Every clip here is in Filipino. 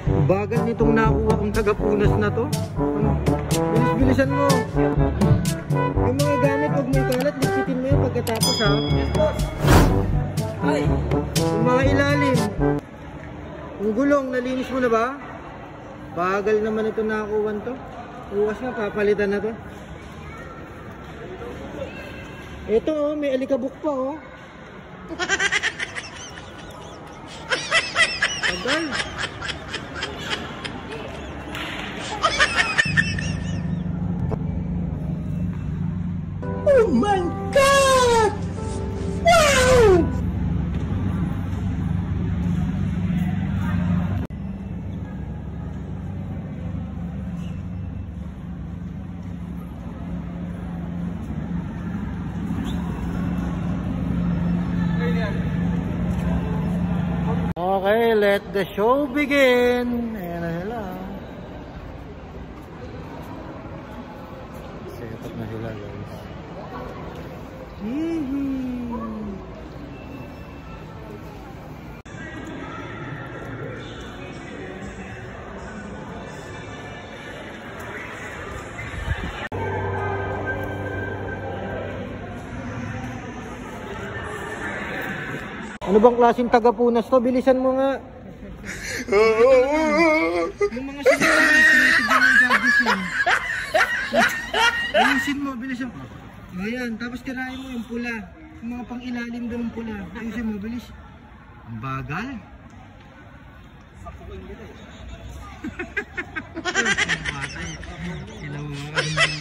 Bagal nitong nakuha kong taga-punas na to. Bilis-bilisan mo. Yung mga gamit, huwag mo ikalat, liksitin mo yun pagkatapos ha. Yes, boss. Ay. Yung mga ilalim. Yung gulong, nalinis mo na ba? Bagal naman ito nakakuha to. Uwas na, papalitan na to. Ito oh, may alikabok pa oh. Tagal. Oh my God! Wow! Okay, let the show begin. Ayan na sila. Set up na sila guys. Ano bang klaseng taga-punas to? Bilisan mo nga. Yung mga sinunod, ayusin mo, bilisan mo. Ayan, tapos tirahin mo yung pula. Yung mga pang-ilalim doon ng pula. Ayusin mo, bilis. Ang bagal. Sakuin nila eh. Sila mo mga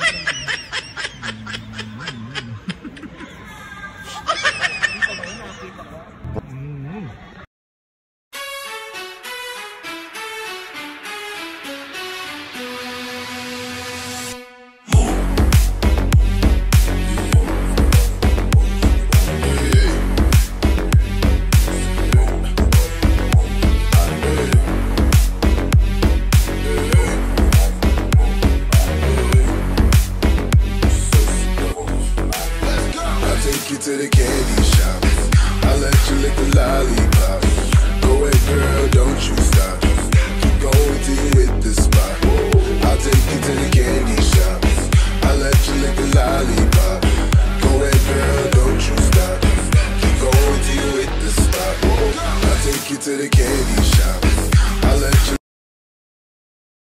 to the candy shop. I'll let you lick the lollipop. Go ahead, girl, don't you stop. Keep going till you hit the spot. I'll take you to the candy